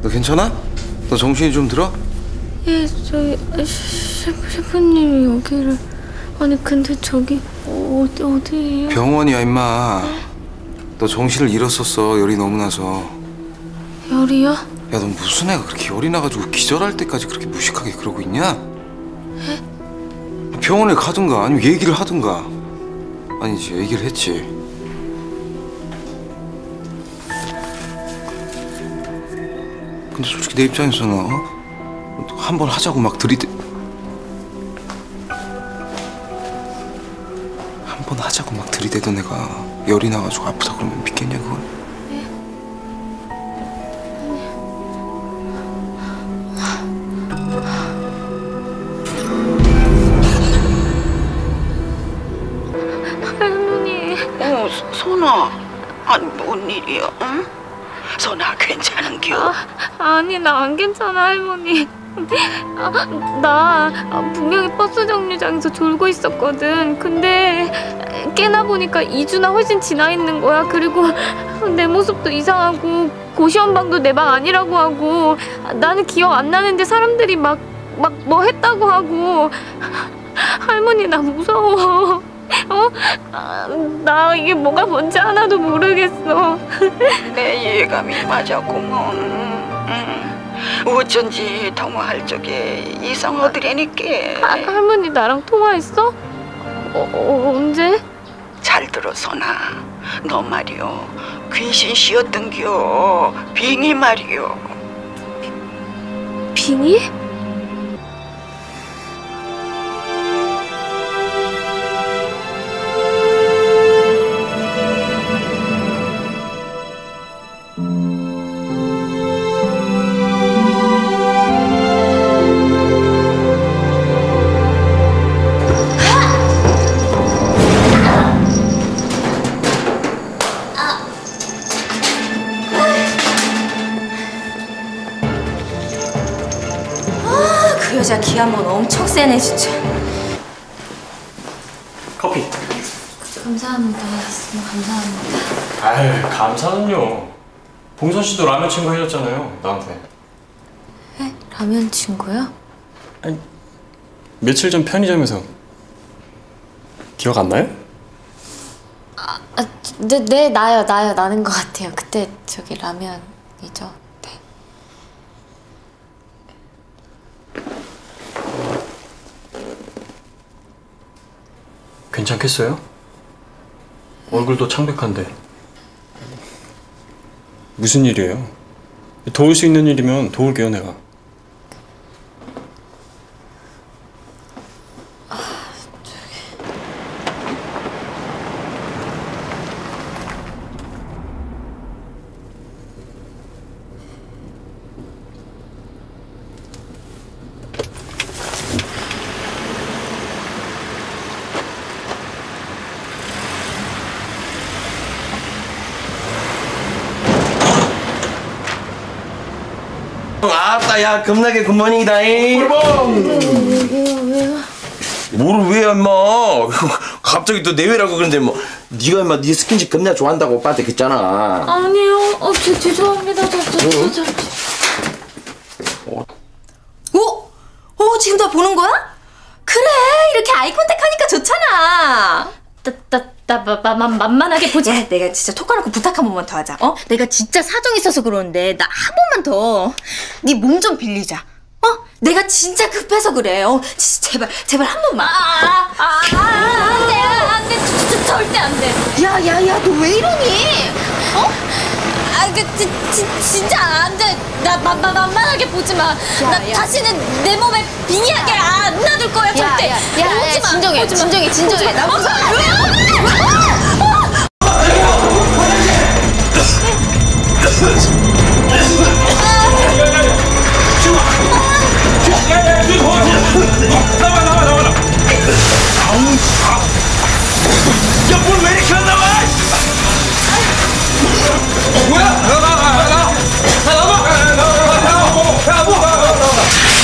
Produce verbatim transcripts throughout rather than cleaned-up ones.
너 괜찮아? 너 정신이 좀 들어? 예, 저희 셰프, 셰프님이 여기를... 아니 근데 저기 어, 어디예요? 병원이야 임마. 너 정신을 잃었었어. 열이 너무 나서. 열이요? 야, 너 무슨 애가 그렇게 열이 나가지고 기절할 때까지 그렇게 무식하게 그러고 있냐? 에? 병원에 가든가 아니면 얘기를 하든가. 아니지, 얘기를 했지. 근데 솔직히 내 입장에서는 어? 한 번 하자고 막 들이대 한 번 하자고 막 들이대던 애가 열이 나가지고 아프다 그러면 믿겠냐 그걸? 네? 할머니. 어, 선아. 아니, 뭔 일이야, 응? 선아, 괜찮은겨? 아, 아니, 나 안 괜찮아, 할머니. 아, 나 분명히 버스 정류장에서 졸고 있었거든. 근데 깨나 보니까 이 주나 훨씬 지나 있는 거야. 그리고 내 모습도 이상하고 고시원방도 내 방 아니라고 하고 나는 기억 안 나는데 사람들이 막 막 뭐 했다고 하고. 할머니, 나 무서워. 어? 아, 나 이게 뭐가 뭔지 하나도 모르겠어. 내 예감이 맞았구먼. 응. 어쩐지 통화할 적에 이상하더라니까. 아, 할머니 나랑 통화했어? 어, 어, 언제? 잘 들어, 선아. 너 말이여, 귀신 씨였던겨. 빙이 말이여. 빙이? 그 여자 기 한번 엄청 세네 진짜. 커피. 감사합니다. 너무 감사합니다. 아유, 감사는요. 봉선 씨도 라면 친구 해줬잖아요, 나한테. 에? 라면 친구요? 아니, 며칠 전 편의점에서. 기억 안 나요? 아, 아 네, 네, 나요, 나요, 나는 것 같아요. 그때 저기 라면이죠. 네. 괜찮겠어요? 얼굴도 창백한데. 무슨 일이에요? 도울 수 있는 일이면 도울게요, 내가. 아따, 야, 겁나게 굿모닝이다잉. 왜요, 왜요? 뭐를 왜요, 임마. 갑자기 또 내외라고 그러는데 뭐. 네가 임마 네 스킨십 겁나 좋아한다고 오빠한테 그랬잖아. 아니요. 어, 저, 죄송합니다. 저, 저, 저, 저, 저. 어? 어? 지금 다 보는 거야? 그래, 이렇게 아이 컨택 하니까 좋잖아. 나, 나, 나, 마, 마, 마, 만만하게 보지. 야, 내가 진짜 톡 까놓고 부탁 한 번만 더 하자. 어? 내가 진짜 사정 있어서 그러는데 나 한 번만 더. 네 몸 좀 빌리자. 어? 내가 진짜 급해서 그래. 어? 진짜 제발, 제발 한 번만. 아, 아, 아, 아, 안 돼, 안 돼. 저, 저, 절대 안 돼. 야, 야, 야, 너 왜 이러니? 어? 아, 그, 지, 지, 진짜 안 돼. 나 마, 마, 만만하게 보지 마. 야, 나 야. 다시는 내 몸에 빙의하게 안 놔둘 거야, 절대. 야, 야, 야, 오지 마, 진정해, 오지 마. 진정해, 진정해. 나 무서워. 나와, 나와, 나와, 나와. 야, 뭘 왜 이렇게 안 나와? 어, 뭐야? 나와, 나와, 나와, 나와. 나와, 나와, 나와, 나와, 나와.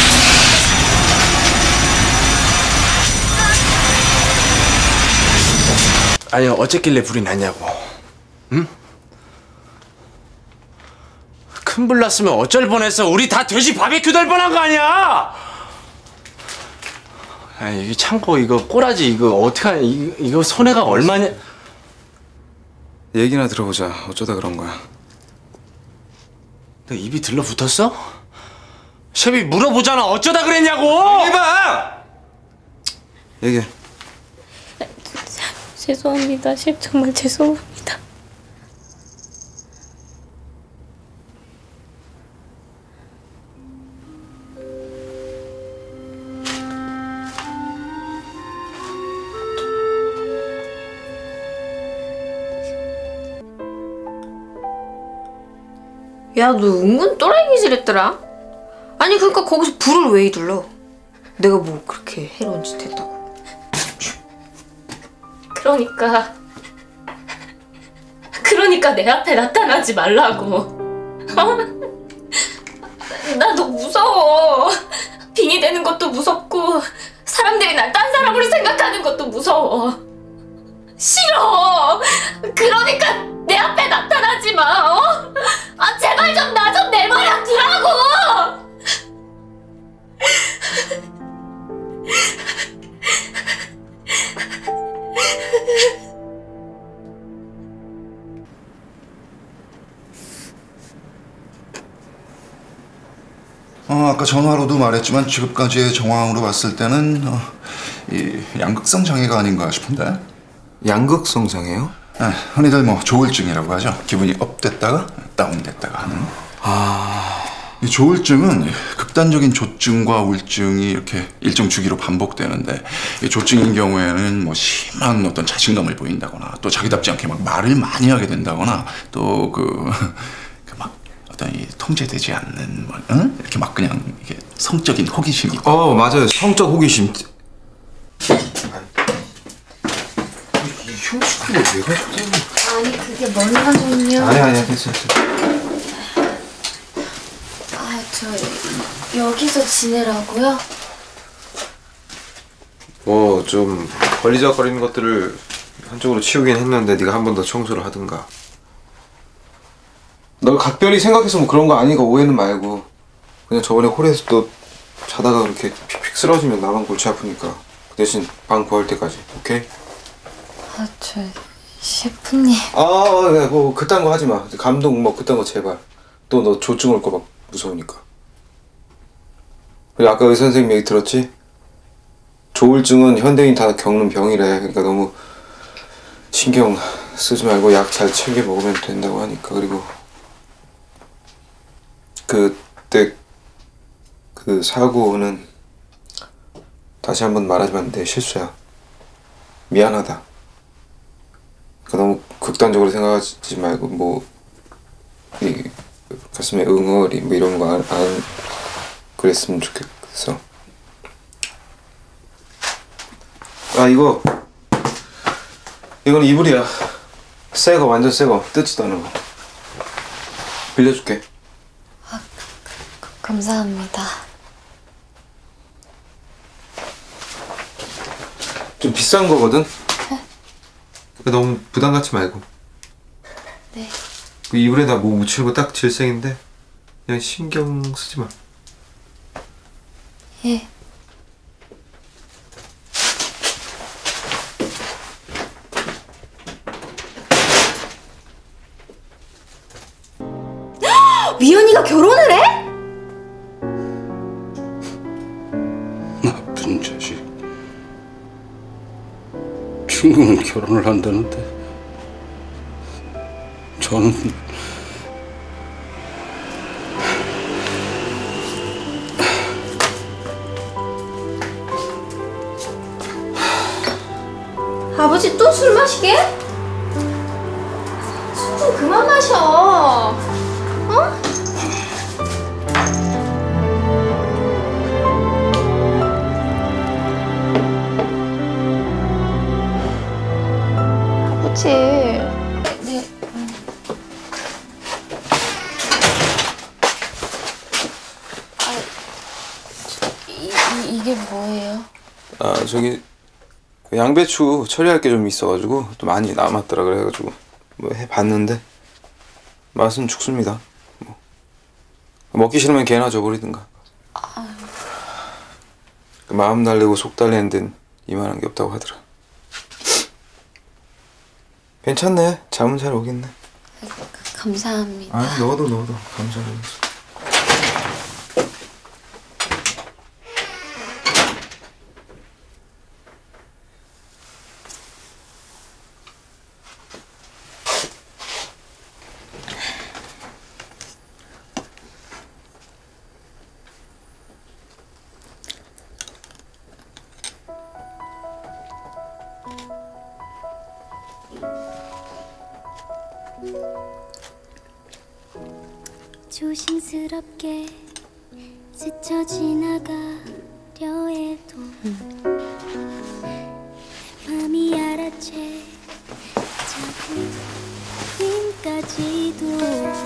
아니, 어쨌길래 불이 났냐고. 응? 큰불 났으면 어쩔 뻔했어. 우리 다 돼지 바베큐 될 뻔한 거 아니야? 아, 이게 창고 이거 꼬라지 이거 어떡하냐. 이거, 이거 손해가 얼마냐. 얘기나 들어보자. 어쩌다 그런 거야? 너 입이 들러붙었어? 셰프 물어보잖아. 어쩌다 그랬냐고. 해봐. 얘기해. 죄송합니다. 셰프 정말 죄송합니다. 야, 너 은근 또라이 기질했더라. 아니 그러니까 거기서 불을 왜 이둘러? 내가 뭐 그렇게 해로운 짓 했다고. 그러니까 그러니까 내 앞에 나타나지 말라고. 어? 나 너 무서워. 빙의 되는 것도 무섭고 사람들이 날 딴 사람으로 생각하는 것도 무서워. 싫어. 그러니까 내 앞에 나타나지 마. 어? 아 제발 좀 나 좀 내버려 두라고. 어, 아까 전화로도 말했지만 지금까지의 정황으로 봤을 때는 어, 이 양극성 장애가 아닌가 싶은데. 양극성 장애요? 아, 흔히들 뭐 조울증이라고 하죠. 기분이 업됐다가 다운됐다가 하는. 아... 이 조울증은 극단적인 조증과 우울증이 이렇게 일정 주기로 반복되는데, 이 조증인 경우에는 뭐 심한 어떤 자신감을 보인다거나 또 자기답지 않게 막 말을 많이 하게 된다거나 또 그 막 어떤 이 통제되지 않는 뭐, 응? 이렇게 막 그냥 이게 성적인 호기심이. 어 맞아요. 성적 호기심. 이 흉측한 거 왜 가져오세요? 아니 그게 뭔가군요. 아니 아니야 됐어 됐어. 아 저 여기서 지내라고요? 뭐 좀 걸리적거리는 것들을 한쪽으로 치우긴 했는데 네가 한 번 더 청소를 하든가. 널 각별히 생각해서 뭐 그런 거 아니니까 오해는 말고, 그냥 저번에 홀에서 또 자다가 그렇게 픽픽 쓰러지면 나만 골치 아프니까 그 대신 방 구할 때까지. 오케이? 아 저 셰프님. 아, 네, 뭐 그딴 거 하지 마. 감동 뭐 그딴 거 제발. 또 너 조증 올 거 막 무서우니까. 그리고 아까 의사 선생님 얘기 들었지? 조울증은 현대인 다 겪는 병이래. 그러니까 너무 신경 쓰지 말고 약 잘 챙겨 먹으면 된다고 하니까. 그리고 그때 그 사고는 다시 한번 말하지만 내 실수야. 미안하다. 그러니까 너무 극단적으로 생각하지 말고 뭐 이 가슴에 응어리 뭐 이런 거 안 안 그랬으면 좋겠어. 아 이거 이건 이불이야. 새거 완전 새거 뜯지도 않은 거. 빌려줄게. 아 감사합니다. 좀 비싼 거거든? 네? 너무 부담 갖지 말고. 네. 그 이불에다 뭐 묻히고 딱 질색인데 그냥 신경 쓰지 마. 예. 미연이가 결혼을 해? 나쁜 자식. 친구는 결혼을 한다는데 저는 아버지 또 술 마시게? 술 좀 그만 마셔. 어? 아버지. 네. 아, 이, 이 이게 뭐예요? 아 저기 그 양배추 처리할 게 좀 있어가지고 또 많이 남았더라. 그래가지고 뭐 해봤는데 맛은 죽습니다. 뭐 먹기 싫으면 개나 줘버리든가. 그 마음 달래고 속 달래는 데는 이만한 게 없다고 하더라. 괜찮네. 잠은 잘 오겠네. 감사합니다. 아, 넣어도 넣어도 감사합니다. 조심스럽게 스쳐 지나가려 해도 내 맘이 알아채 작은님까지도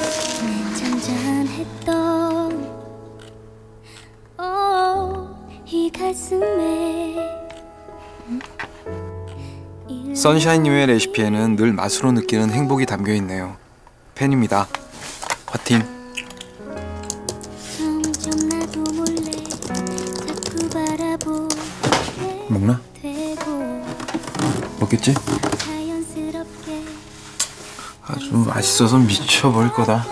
잔잔했던 오, 이 가슴에 선샤인님의 레시피에는 늘 맛으로 느끼는 행복이 담겨 있네요. 팬입니다. 화팅. 먹나? 먹겠지? 아주 맛있어서 미쳐버릴 거다.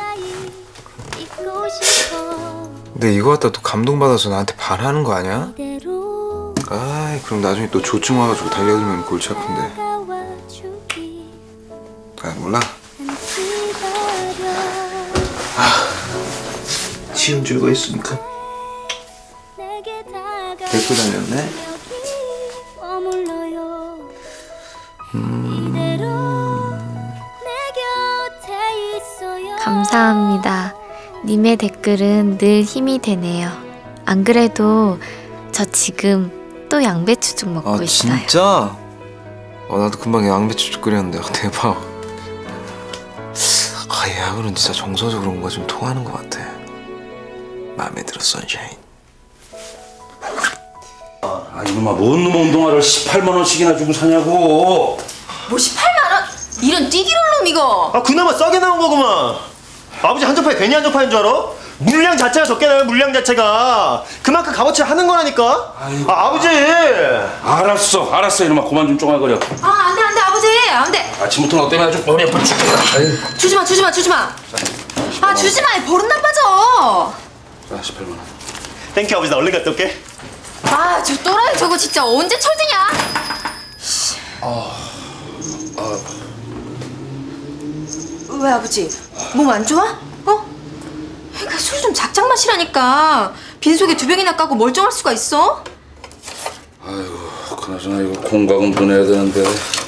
근데 이거 갖다 또 감동받아서 나한테 반하는 거 아니야? 아이, 그럼 나중에 또 조증 와가지고 달려들면 골치 아픈데. 아, 몰라. 아, 지은 줄고 있으니까. 데리고 다녔네. 음... 감사합니다. 님의 댓글은 늘 힘이 되네요. 안 그래도 저 지금 또 양배추죽 먹고 아, 있어요. 진짜? 어, 나도 금방 양배추죽 끓였는데. 아, 대박. 아, 야구는 진짜 정서적으로 뭔가 좀 통하는 것 같아. 마음에 들어, 선샤인. 아 이놈아 뭔 놈의 운동화를 십팔만 원씩이나 주고 사냐고. 뭐 십팔만 원? 이런 띠기롤 놈 이거. 아 그나마 싸게 나온 거구만. 아버지 한정판이 괜히 한정판인 줄 알아? 물량 자체가 적게 나요. 물량 자체가 그만큼 값어치를 하는 거라니까. 아, 아버지. 알았어 알았어 이놈아 그만 좀 쫑알거려. 아 안돼 안돼 아버지 안돼. 아침부터 너 때문에 아주 머리 아파 죽겠다. 주지마 주지마 주지마. 아 주지마 버릇 나빠져. 자 십팔만 원. 땡큐 아버지. 나 얼른 갔다 올게. 아 저 또라이 저거 진짜 언제 철드냐? 아, 아. 왜 아버지? 몸 안 좋아? 어? 그러니까 술 좀 작작 마시라니까. 빈속에 두 병이나 까고 멀쩡할 수가 있어? 아이고 그나저나 이거 공과금 보내야 되는데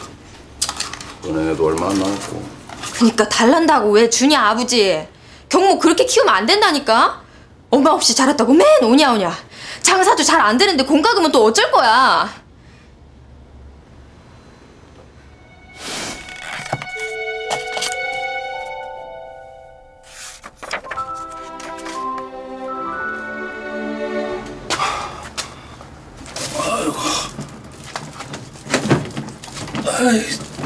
은행에도 얼마 안 남았고. 그니까 달란다고 왜 주냐 아버지. 경모 그렇게 키우면 안 된다니까. 엄마 없이 자랐다고 맨 오냐 오냐. 장사도 잘 안 되는데 공과금은 또 어쩔 거야. 아이고. 아이.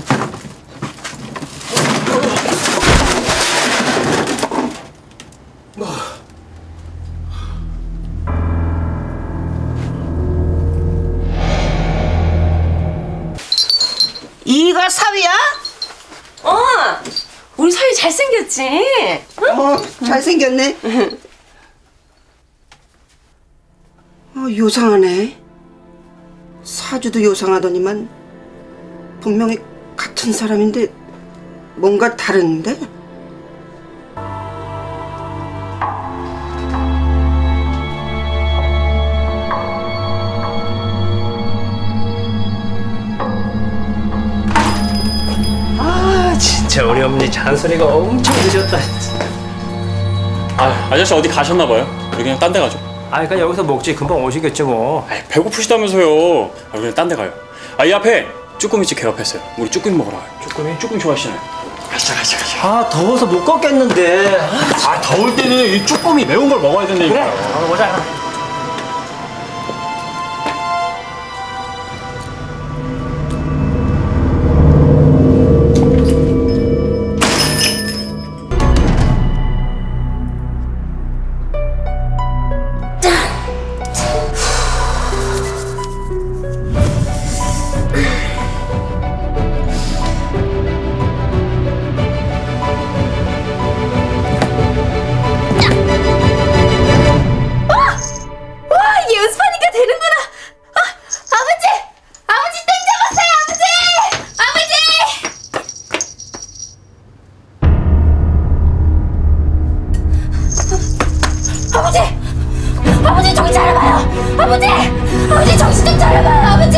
이가 사위야? 어, 우리 사위 잘생겼지? 응? 어, 잘생겼네. 어, 요상하네. 사주도 요상하더니만 분명히 같은 사람인데 뭔가 다른데? 진짜 우리 어머니 잔소리가 엄청 늦었다. 아, 아저씨 어디 가셨나봐요. 우리 그냥 딴 데 가죠. 아, 그냥 여기서 먹지. 금방 오시겠죠 뭐. 아, 배고프시다면서요. 아, 그냥 딴 데 가요. 아, 이 앞에 쭈꾸미집 개업했어요. 우리 쭈꾸미 먹으러 가요. 쭈꾸미? 쭈꾸미 좋아하시나요? 가시자, 가시자, 가시자. 아, 더워서 못 걷겠는데. 아, 아 더울 때는 이 쭈꾸미 매운 걸 먹어야 된다니까요. 그래, 아, 보자. 아버지! 아버지 정신 좀 차려봐요 아버지!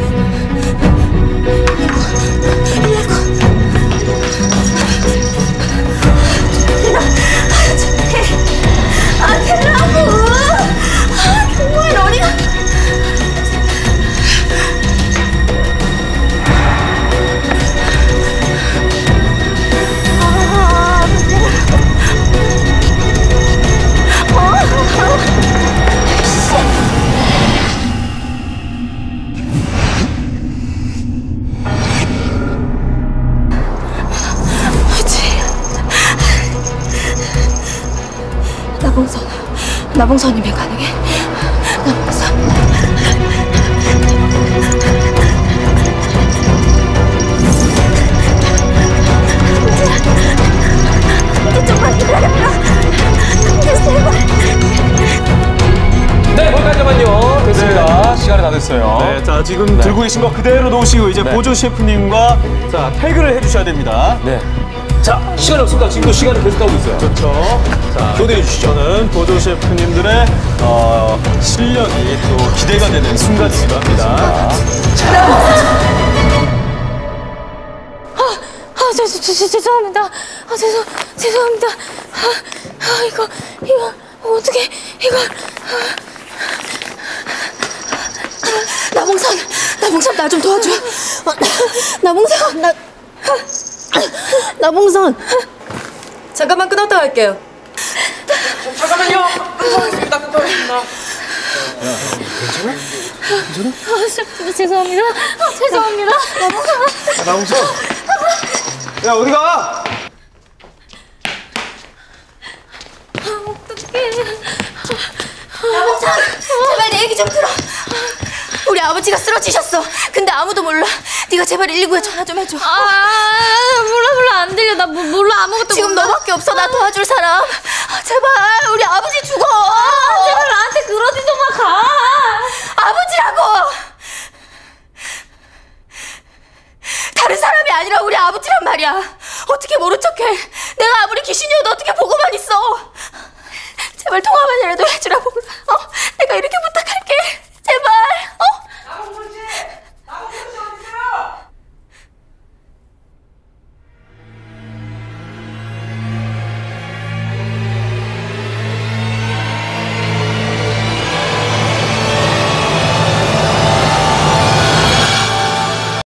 아 되라고! 아 정말 어리가 아 아버지 어? 나봉선, 나봉선이면 가능해. 나봉선. 이제 좀만 기다려라. 제발. 네, 거기까지만요. 됐습니다. 시간이 다 됐어요. 네, 자 지금 네. 들고 계신 거 그대로 놓으시고 이제 네. 보조 셰프님과 자 태그를 해주셔야 됩니다. 네. 자, 시간이 없습니다. 지금도 시간이 계속 가고 있어요. 그렇죠. 자, 초대해 주시죠. 저는 보조 셰프님들의 어, 실력이 또 기대가 되는 순간이기도 합니다. 아, 저, 저, 저, 죄송합니다. 아, 죄송, 죄송합니다. 아, 아, 이거, 이거, 어떻게, 이거. 나봉선, 나봉선 나 좀 도와줘. 어, 나봉선, 나, 나봉선. 잠깐만 끊었다 갈게요. 잠깐만요. 끊어가겠습니다. 끊어가겠습니다. 아, 셰프, 죄송합니다. 아, 죄송합니다. 아, 나봉선. 야 어디가? 아, 어떡해. 나봉선, 제발 내 얘기 좀 들어. 우리 아버지가 쓰러지셨어. 근데 아무도 몰라. 네가 제발 일일구에 전화 좀 해줘. 아, 몰라, 몰라, 안 들려. 나 뭐, 몰라, 아무것도 지금 몰라. 너밖에 없어. 나 도와줄 사람. 아, 제발 우리 아버지 죽어. 아, 제발 나한테 그러지 좀 마, 가. 아버지라고. 다른 사람이 아니라 우리 아버지란 말이야. 어떻게 모른 척해. 내가 아무리 귀신이어도 어떻게 보고만 있어. 제발 통화만이라도 해주라고. 어? 내가 이렇게 부탁할게.